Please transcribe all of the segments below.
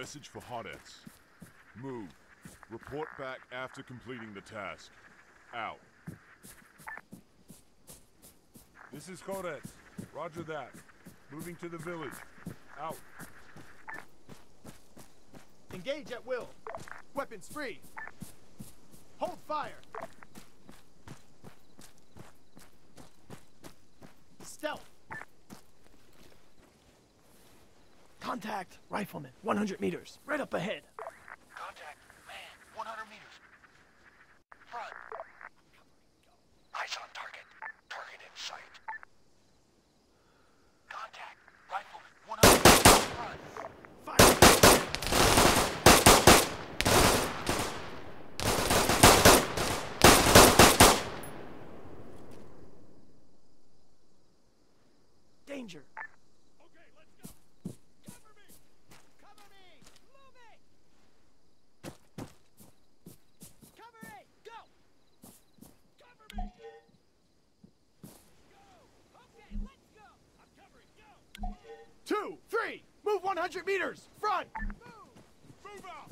message for Hodettes. Move. Report back after completing the task. Out. This is Hodettes. Roger that. Moving to the village. Out. Engage at will. Weapons free. Hold fire. Stealth. Contact. Rifleman. 100 meters. Right up ahead. Contact. Man, 100 meters. Front. Eyes on target. Target in sight. Contact. Rifleman. 100 meters. Front. Fire. Danger. Okay, let's go. Cover me! Cover me! Moving! Cover it! Go! Cover me! Go! Okay, let's go! I'm covering. Go! 2, 3. Move 100 meters. Front. Move! Move out!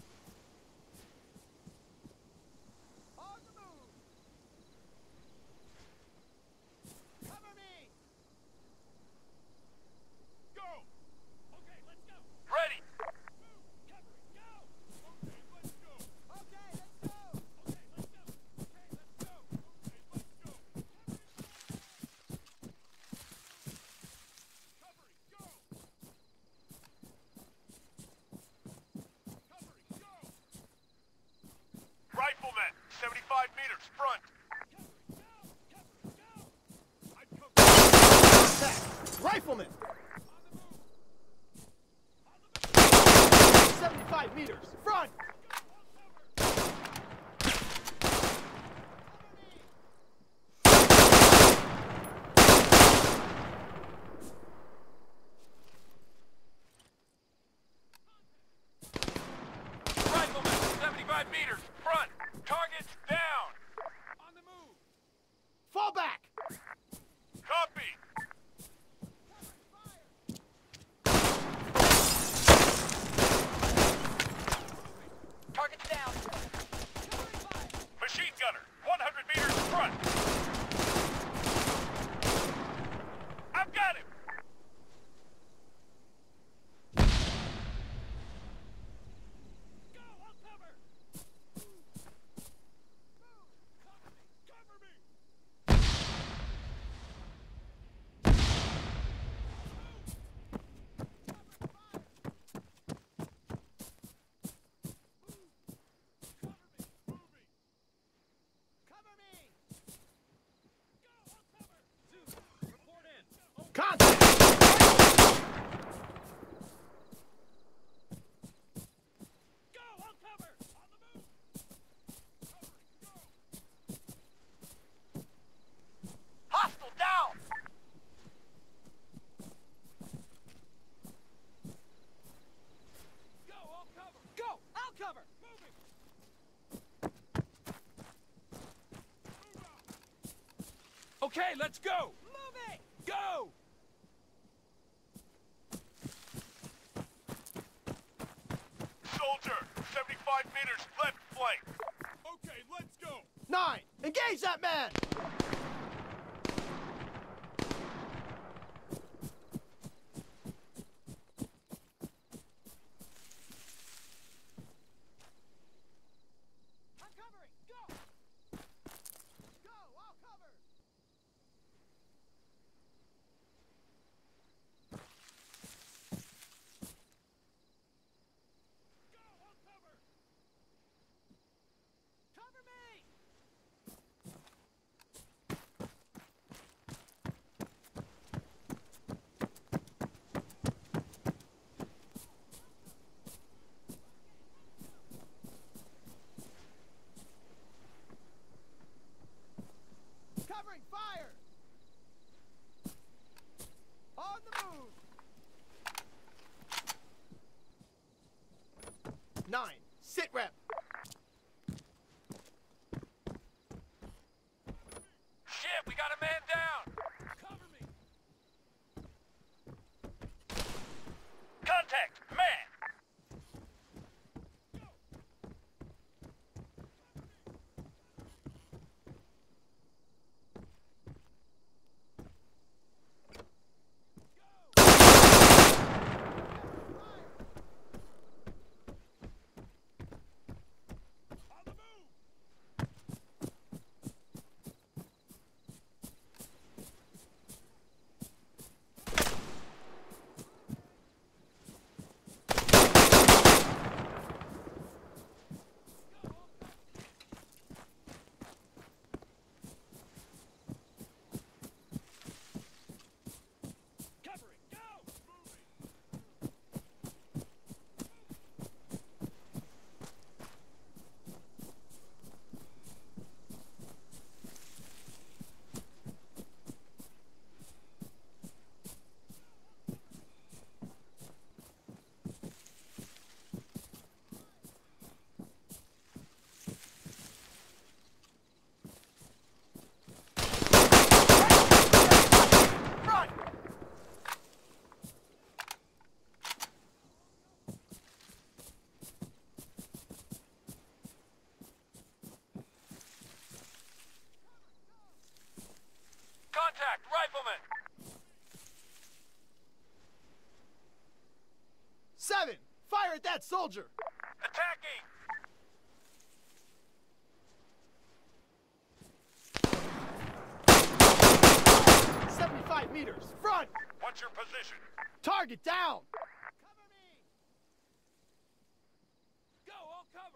On the move! Cover me! Go! Okay, let's go. Ready. Move! Covering. Go! Okay, let's go. Okay, let's go! Okay, let's go. Okay, let's go. Okay, let's go. Covering. Go! Covering. Go! Rifleman. 75 meters. Front. Covering. Go! I'm covering. Attack. Rifleman. On the move. 75 meters. Front. Rifleman. 75 meters. Front. Target's down. On the move. Fall back. Copy. Target's down. Machine gunner. 100 meters front. I've got him. Go! I'll cover! Cover me! Cover me! Go! I'll cover! Zeus, report in. Oh, Contact. go! I'll cover! On the move! Covering. Go! Hostile down. Go! I'll cover! Go! I'll cover! Moving! Move out! Okay, let's go! Moving! Go! Soldier. 75 meters left flank. Okay, let's go! 9. Engage that man. I'm covering! Go! Go! I'll cover! Go! I'll cover! Cover me! Covering fire! On the move! 9. Sit rep. Shit, we got a man down. Cover me! Contact. Man. rifleman! 7, fire at that soldier! Attacking! 75 meters, front! What's your position? Target down! Cover me! Go, all cover!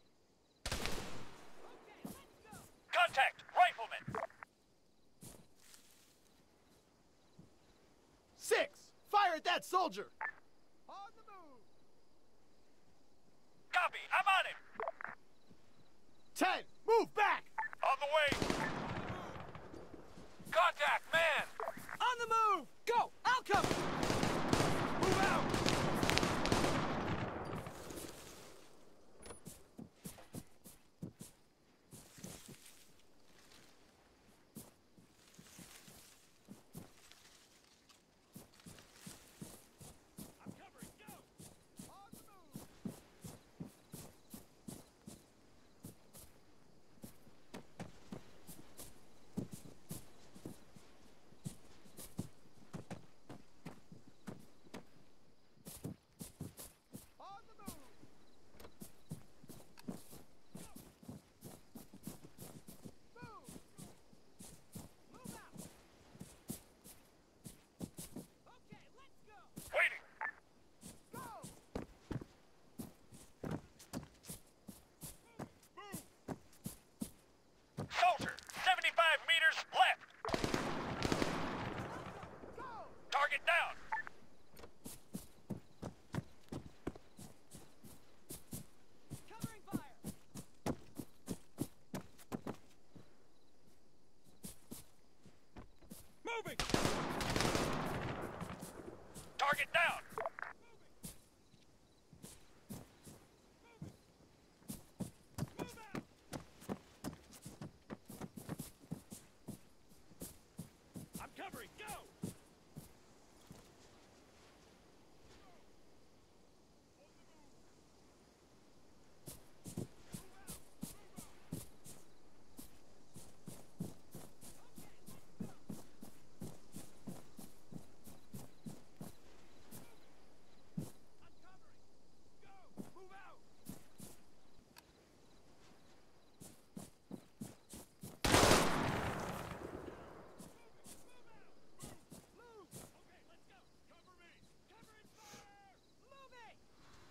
Okay, let's go! Contact! Rifleman! 6, fire at that soldier! On the move! Copy! I'm on him! 10, move back! On the way! Contact, man! On the move! Go! I'll cover! Move out! I'm covering, go! On the move! On the move! Move! Move out! Okay, let's go! Waiting! Go! Soldier! 75 meters left! Go! Target down! Covering fire! Moving! Target down! I'm covering, go! I'm covering! Go! Move out! Move! Okay, let's go! Cover me! Covering fire! Moving!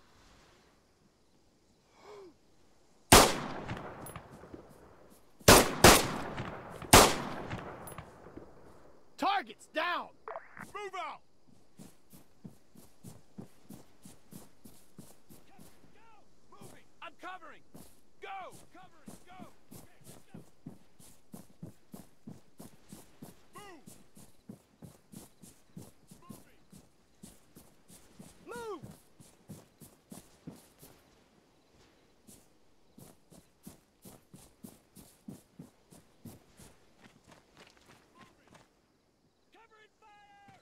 Targets down! Move out! Go! Moving! I'm covering! Go! Covering! Go! Okay, let's go! Move! Move! Covering fire!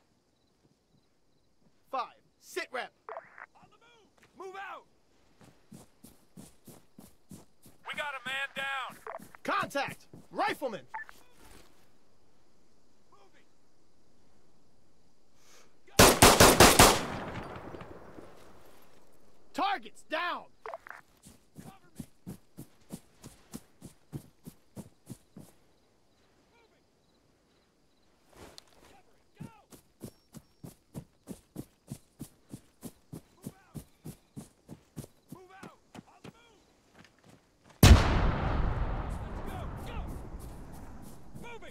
5, sit rep! On the move! Move out! We got a man down! Contact! Rifleman! Moving! Targets down! Cover me! Moving! Covering! Go! Move out! Move out! On the move! Let's go! Go! Moving!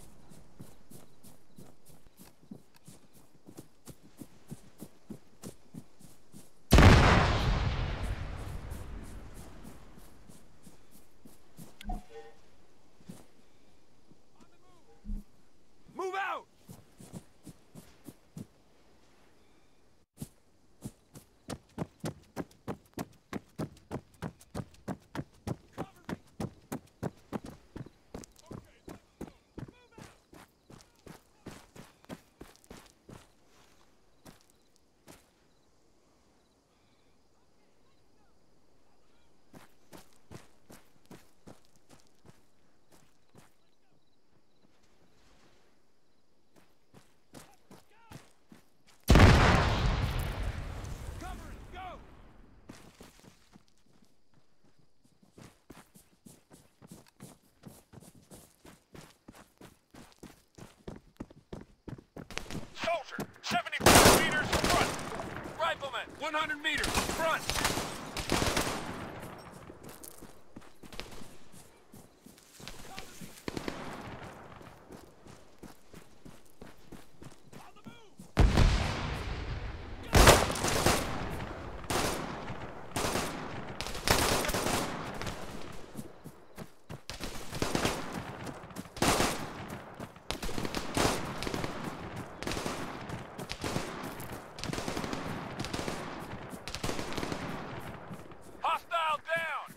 soldier! 75 meters front! Rifleman, 100 meters front! Hostile down!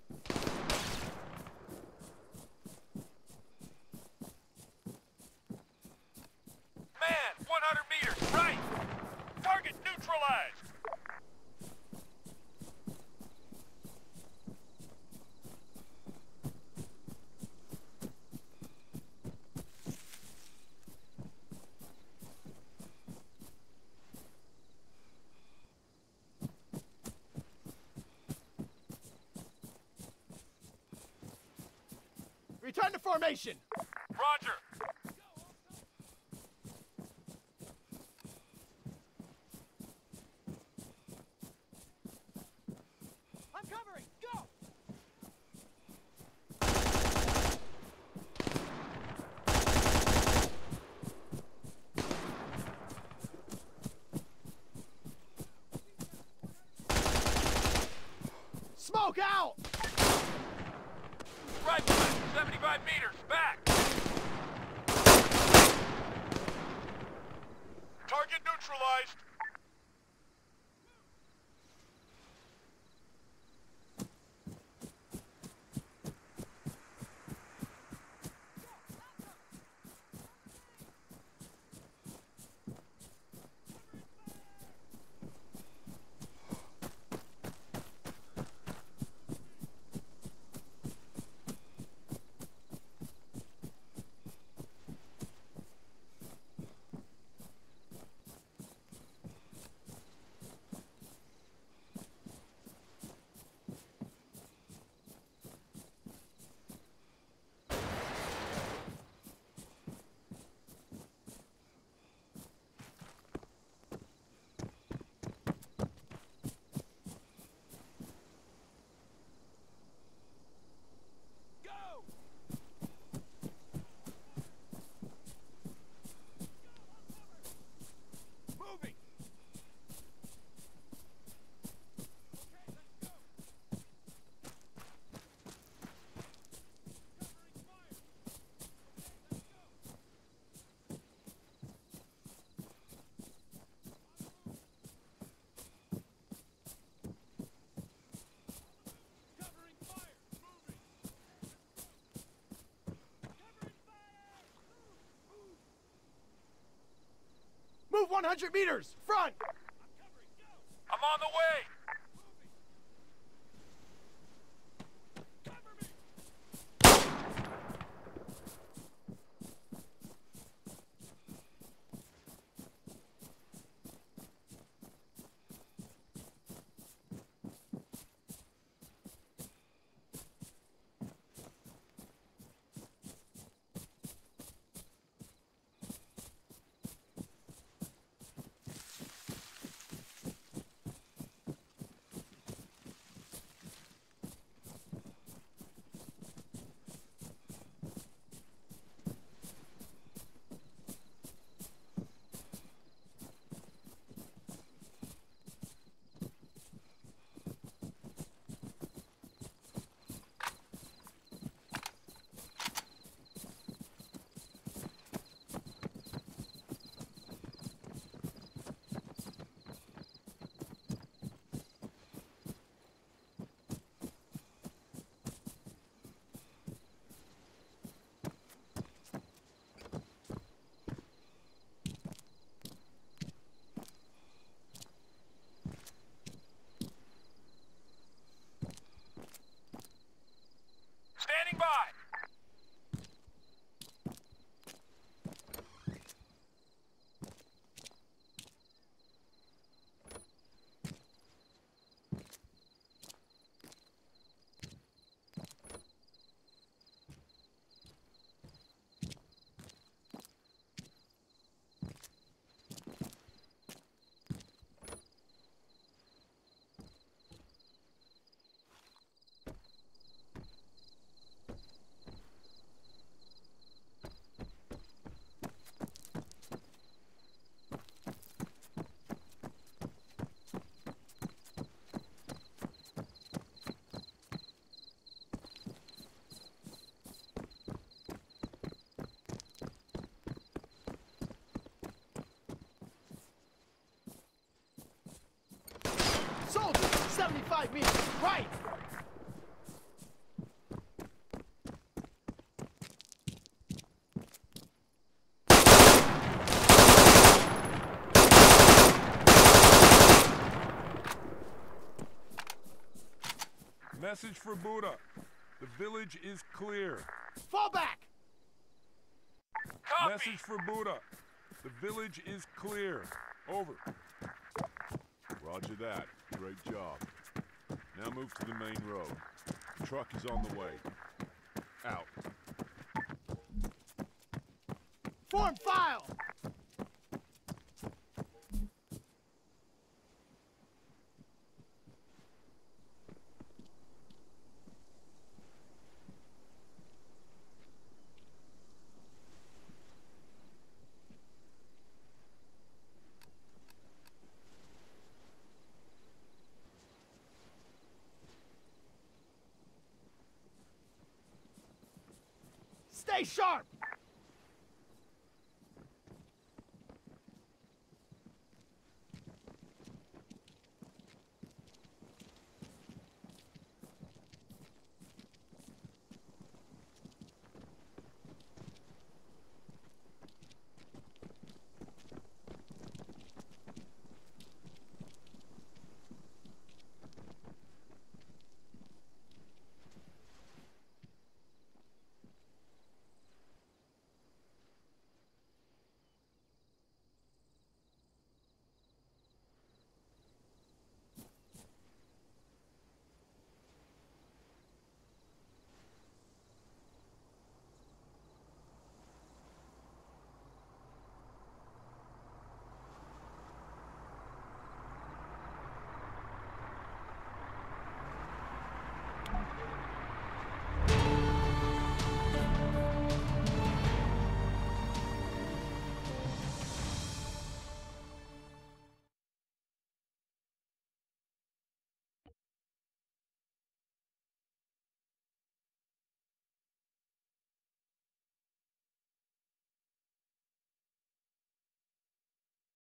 Man, 100 meters, right! Target neutralized! Return to formation. Roger! I'm covering. Go. Smoke out! Rifleman, 75 meters, back! Target neutralized! Go! Moving! Okay, let's go! Covering fire! Okay, let's go! Covering fire! Moving! Covering fire! Move 100 meters. Front. I'm covering, go! I'm on the way! Cover me! 75 meters. Right! Message for Buddha. The village is clear. Fall back! Copy. Message for Buddha. The village is clear. Over. Roger that. Great job. Now move to the main road. The truck is on the way. Out. Form file! Stay sharp!